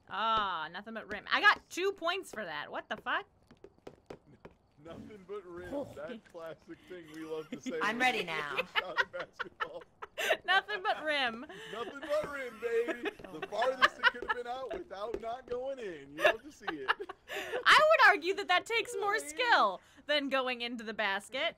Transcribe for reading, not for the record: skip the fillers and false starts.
Ah, nothing but rim. I got 2 points for that. What the fuck? Nothing but rim. That classic thing we love to say. I'm ready now. Shot at basketball. Nothing but rim. Nothing but rim, baby. The farthest it could have been out without not going in. You love to see it. I would argue that that takes more skill than going into the basket.